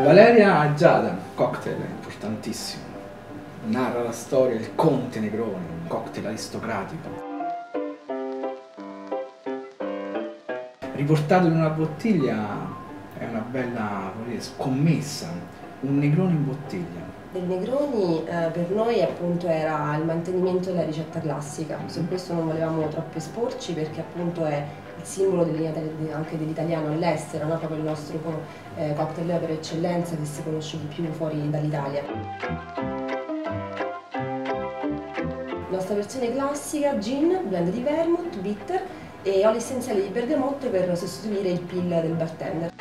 Valeria Giada, cocktail importantissimo, narra la storia del Conte Negroni, un cocktail aristocratico. Riportato in una bottiglia è una bella scommessa, un Negroni in bottiglia. Del Negroni per noi appunto era il mantenimento della ricetta classica, su questo non volevamo troppo esporci perché appunto è il simbolo anche dell'italiano all'estero, no? Proprio il nostro cocktail per eccellenza che si conosce di più fuori dall'Italia. La nostra versione classica, gin, blend di vermouth, bitter e oli essenziali di bergamotto per sostituire il pill del bartender.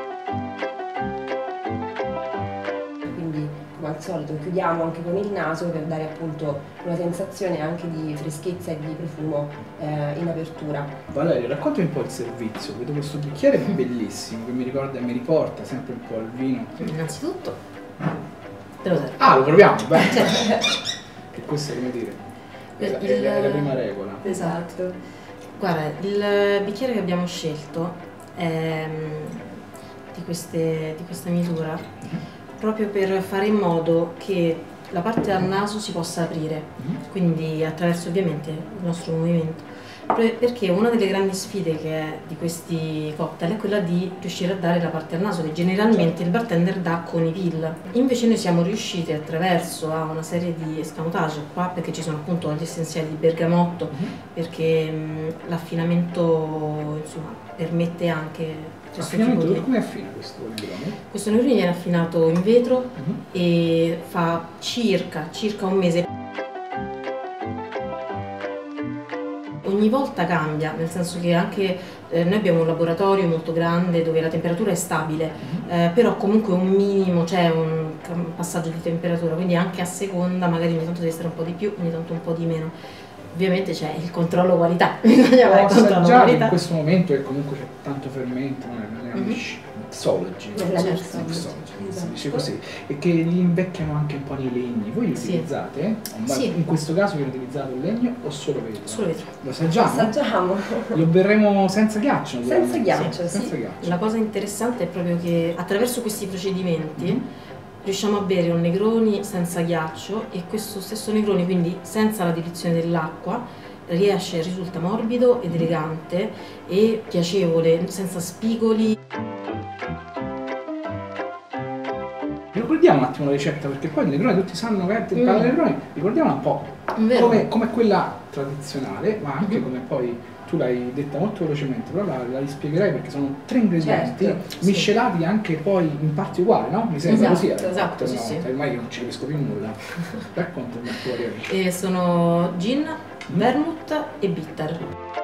Come al solito chiudiamo anche con il naso per dare appunto una sensazione anche di freschezza e di profumo in apertura. Valeria, raccontami un po' il servizio, vedo questo bicchiere bellissimo che mi ricorda e mi riporta sempre un po' al vino. Innanzitutto te lo servo. Ah, lo proviamo, beh. Che questo è come dire, è la prima regola. Esatto. Guarda, il bicchiere che abbiamo scelto è di questa misura. Proprio per fare in modo che la parte al naso si possa aprire, quindi attraverso ovviamente il nostro movimento, perché una delle grandi sfide che è di questi cocktail è quella di riuscire a dare la parte al naso che generalmente il bartender dà con i pill. Invece noi siamo riusciti attraverso una serie di escamotage qua, perché ci sono appunto gli essenziali di bergamotto, perché l'affinamento insomma permette anche Affinamento, come affina questo Negroni? Questo Negroni viene affinato in vetro e fa circa un mese. Ogni volta cambia, nel senso che anche noi abbiamo un laboratorio molto grande dove la temperatura è stabile, però comunque un minimo, c'è un passaggio di temperatura, quindi anche a seconda magari ogni tanto deve essere un po' di più, ogni tanto un po' di meno. Ovviamente c'è il controllo qualità, bisogna fare il controllo qualità. In questo momento che comunque c'è tanto fermento nella mixology, si dice così, e che li invecchiano anche un po' nei legni. Voi li utilizzate? Sì. In questo caso viene utilizzato il legno o solo vetro? Solo vetro. Lo assaggiamo? Lo assaggiamo. Lo berremo senza ghiaccio? Senza ghiaccio, sì. Senza ghiaccio. La cosa interessante è proprio che attraverso questi procedimenti riusciamo a bere un Negroni senza ghiaccio e questo stesso Negroni, quindi senza la diluizione dell'acqua, risulta morbido ed elegante e piacevole, senza spigoli. Ricordiamo un attimo la ricetta, perché poi il Negroni tutti sanno che il Negroni, ricordiamo un po' come quella tradizionale, ma anche come poi tu l'hai detta molto velocemente, però la rispiegherai perché sono 3 ingredienti miscelati anche poi in parti uguali, no? Mi sembra così. Esatto, sì. Ormai non ci capisco più nulla. Raccontami un po'. Sono gin, vermouth e bitter.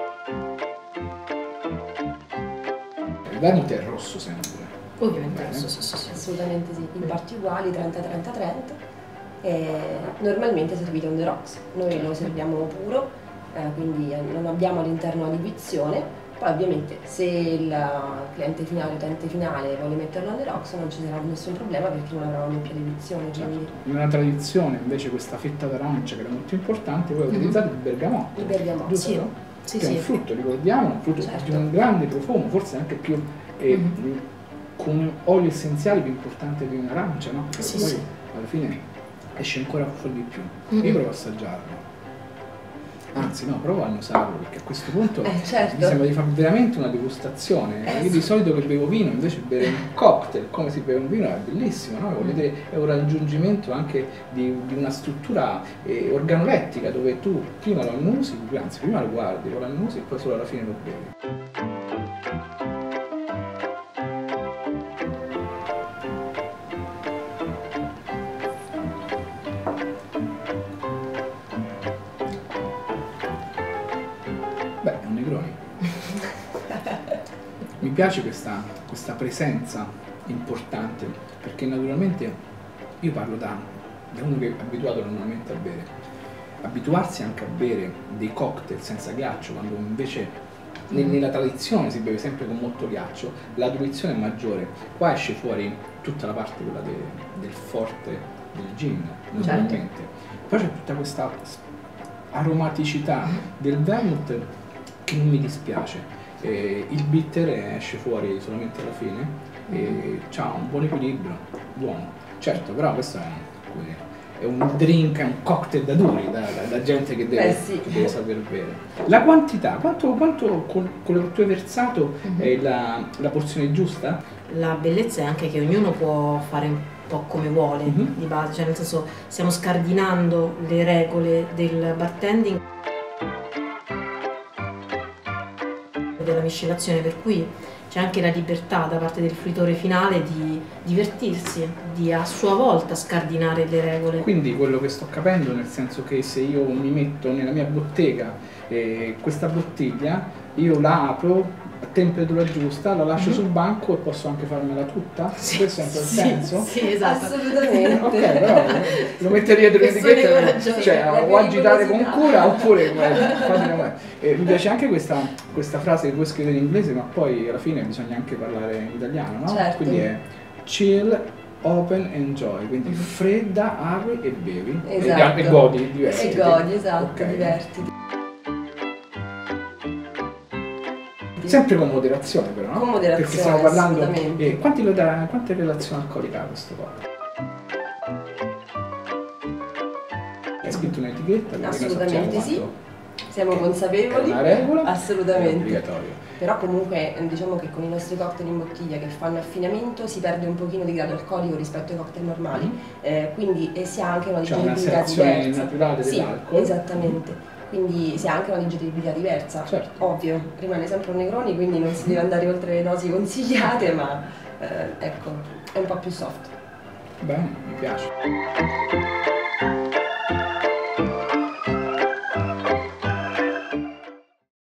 Il vermouth è rosso sempre. Ovviamente rosso, sì. Assolutamente sì, in parti uguali, 30-30-30. Normalmente servito on the rocks, noi lo serviamo puro. Quindi non abbiamo all'interno addizione, poi ovviamente se il cliente finale, utente finale vuole metterlo on the rocks non ci sarà nessun problema perché non avrà una doppia addizione. Quindi... In una tradizione invece questa fetta d'arancia che era molto importante, voi utilizzate il bergamotto. Il bergamotto, giusto, sì. No? Sì, che è un frutto, ricordiamo, un frutto di un grande profumo, forse anche più con un olio essenziale più importante di un'arancia, no? Perché poi alla fine esce ancora fuori di più. Io provo a assaggiarlo. Anzi no, provo a annusarlo perché a questo punto mi sembra di fare veramente una degustazione. Io di solito che bevo vino, invece bere un cocktail come si beve un vino è bellissimo, no? Voglio dire, è un raggiungimento anche di una struttura organolettica dove tu prima lo annusi, anzi prima lo guardi, lo annusi e poi solo alla fine lo bevi. Mi piace questa presenza importante perché naturalmente io parlo da uno che è abituato normalmente a bere. Abituarsi anche a bere dei cocktail senza ghiaccio quando invece nella tradizione si beve sempre con molto ghiaccio, la diluizione è maggiore. Qua esce fuori tutta la parte quella del forte del gin naturalmente. Poi c'è tutta questa aromaticità del vermouth che non mi dispiace. il bitter esce fuori solamente alla fine e ha un buon equilibrio, buono. Certo, però questo è un drink, è un cocktail da duri, da gente che deve, che deve saper bere. La quantità, quanto con quello che tu hai versato è la porzione giusta? La bellezza è anche che ognuno può fare un po' come vuole di base, cioè nel senso stiamo scardinando le regole del bartending, della miscelazione, per cui c'è anche la libertà da parte del fruitore finale di divertirsi, di a sua volta scardinare le regole. Quindi quello che sto capendo, nel senso che se io mi metto nella mia bottega questa bottiglia, io la apro a temperatura giusta, la lascio sul banco e posso anche farmela tutta? Sì, questo è un po' il senso? Sì, esatto. Assolutamente. Ok, però lo mette dietro l'etichetta, cioè o agitare con cura oppure mi piace anche questa frase che puoi scrivere in inglese, ma poi alla fine bisogna anche parlare in italiano, no? Certo. Quindi è chill, open, enjoy, quindi fredda, apri e bevi. Esatto. E godi, divertiti. E godi, esatto, Okay. divertiti. Sempre con moderazione però, no? Con moderazione, perché stiamo parlando. assolutamente. Quante relazioni alcoliche ha questo cocktail? Hai scritto un'etichetta? Quindi noi Assolutamente sappiamo sì. quanto Siamo consapevoli. è una regola, Assolutamente. è obbligatorio. Però comunque diciamo che con i nostri cocktail in bottiglia che fanno affinamento si perde un pochino di grado alcolico rispetto ai cocktail normali, quindi si ha anche una C'è una digeribilità selezione diversa. naturale Sì, dell'alcol. Esattamente. Quindi si ha anche una digeribilità diversa. Certo. Ovvio, rimane sempre un Negroni, quindi non si deve andare oltre le dosi consigliate, ma ecco, è un po' più soft. Bene, mi piace.